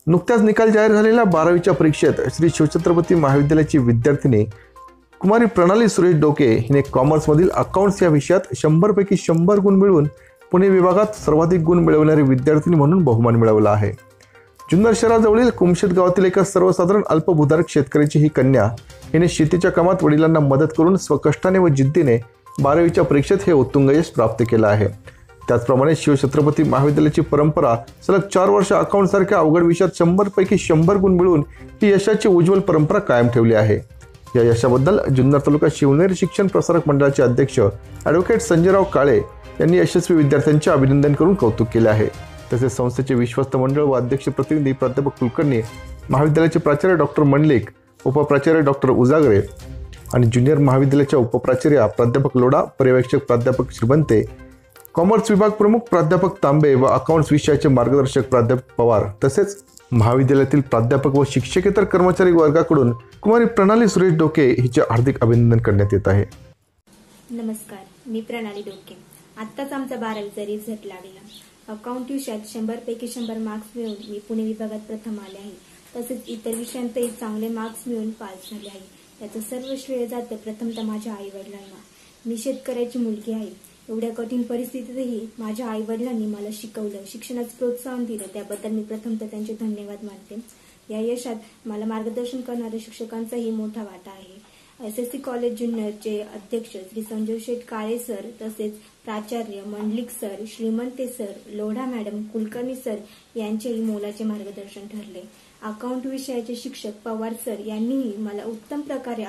नुकत्याच निकाल जाहीर झालेल्या 12वीच्या परीक्षेत श्री शिवछत्रपती महाविद्यालयाची विद्यार्थिनी कुमारी प्रणाली सुरेश डोके हिने कॉमर्समधील अकाउंट्स या विषयात 100 पैकी 100 गुण मिळवून पुणे विभागात सर्वाधिक गुण मिळवणारी विद्यार्थिनी म्हणून बहुमान मिळवला आहे। जुन्नर शहराजवळील कुमशेत गावातील एका सर्वसाधारण अल्पभूधारक शेतकऱ्याची ही कन्या हिने शेतीच्या कामात वडिलांना मदत करून स्वकष्टाने व जिद्दीने 12वीच्या परीक्षेत हे उत्तुंग यश प्राप्त केलं आहे। त्याचप्रमाणे शिवछत्रपती महाविद्यालयाची परंपरा सलग 4 वर्ष अकाउंट सारख्या अवघड विषयात 100 पैकी 100 गुण मिळवून ही यशाची उज्ज्वल परंपरा कायम ठेवली आहे। या यशाबद्दल जुन्नर तालुका शिवनेरी शिक्षण प्रसारक मंडळाचे अध्यक्ष ॲडव्होकेट संजयराव काळे यांनी यशस्वी विद्यार्थ्यांचे अभिनंदन करून कौतुक केले आहे। तसेच संस्थेचे विश्वस्त मंडळ व अध्यक्ष प्रतिनिधी प्राध्यापक कुलकर्णी, महाविद्यालयाचे प्राचार्य डॉक्टर मंडलिक, उपप्राचार्य डॉक्टर उजागरे आणि ज्युनियर महाविद्यालयाच्या उपप्राचार्य प्राध्यापक लोढा, पर्यवेक्षक प्राध्यापक श्रीमंते, कॉमर्स विभाग प्रमुख प्राध्यापक तांबे व अकाउंट्स विषयाचे मार्गदर्शक प्राध्यापक पवार तसेच महाविद्यालयातील प्राध्यापक व शिक्षकेतर कर्मचारी वर्गाकडून कुमारी प्रणाली सुरेश डोके हिचे हार्दिक अभिनंदन करण्यात येत आहे। नमस्कार, मी प्रणाली डोके। आत्ताच आमचा 12वीचा रिझल्ट लागला। अकाउंट विषयात 100 पैकी 100 मार्क्स मिळवून मी पुणे विभागात प्रथम आले आहे। तसेच इतर विषयांतही चांगले मार्क्स मिळवून पास झाले आहे। याचं सर्व श्रेय जातं प्रथमतः माझ्या आई वडिलांना। मी शेतकऱ्याची मुलगी आहे। एवढ्या कठीण परिस्थितीतही माझ्या आई वडिलांनी मला शिकवलं, शिक्षणाचं प्रोत्साहन दिलं, त्याबद्दल मी प्रथमतः त्यांचे धन्यवाद मानते। या यशात मला मार्गदर्शन करणाऱ्या शिक्षकांचाही मोठा वाटा आहे। SSC कॉलेज जुन्नरचे अध्यक्ष श्री संजय शेठ काळे सर, तसेच प्राचार्य Mandlik sir, Shrimante sir, Lodha madam, Kulkarni sir यांचेही मोलाचे मार्गदर्शन ठरले। अकाउंट विषयाचे शिक्षक पवार सर यांनीही मला उत्तम प्रकारे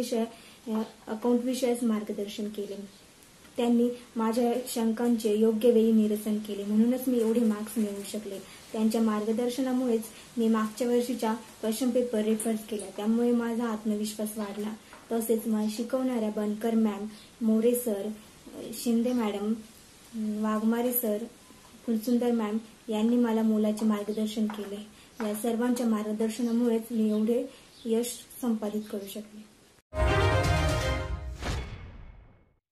अकाउंट विषयास मार्गदर्शन केले। त्यांनी माझ्या शंकांचे योग्य वेळी निरसन केले, म्हणूनच मी एवढे मार्क्स मिळवू शकले। त्यांच्या मार्गदर्शनामुळेच मी मागच्या वर्षीच्या क्वेश्चन पेपर रेफर्स केला, त्यामुळे माझा आत्मविश्वास वाढला। तसेच मला शिकवणाऱ्या Bankar ma'am, More sir, Shinde madam, Waghmare sir, Phulsundar ma'am यांनी मला मोलाचे मार्गदर्शन केले। या सर्वांच्या मार्गदर्शनामुळेच मी एवढे यश संपादित करू शकले।